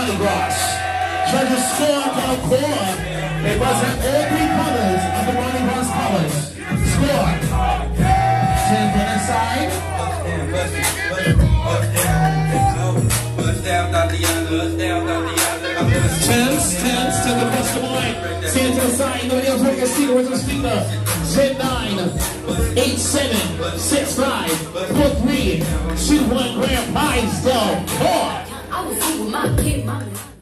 Lundi Gras. Judges score on core. They represent all three colors of the Lundi Gras colors. Score. 10 to the side. 10s to the customer line. 10 to the side. Nobody else want to see the original speaker. 10-9, 8-7, 6-5, 4-3, 2-1 grand prize, though. 4. I was with my kid, mommy.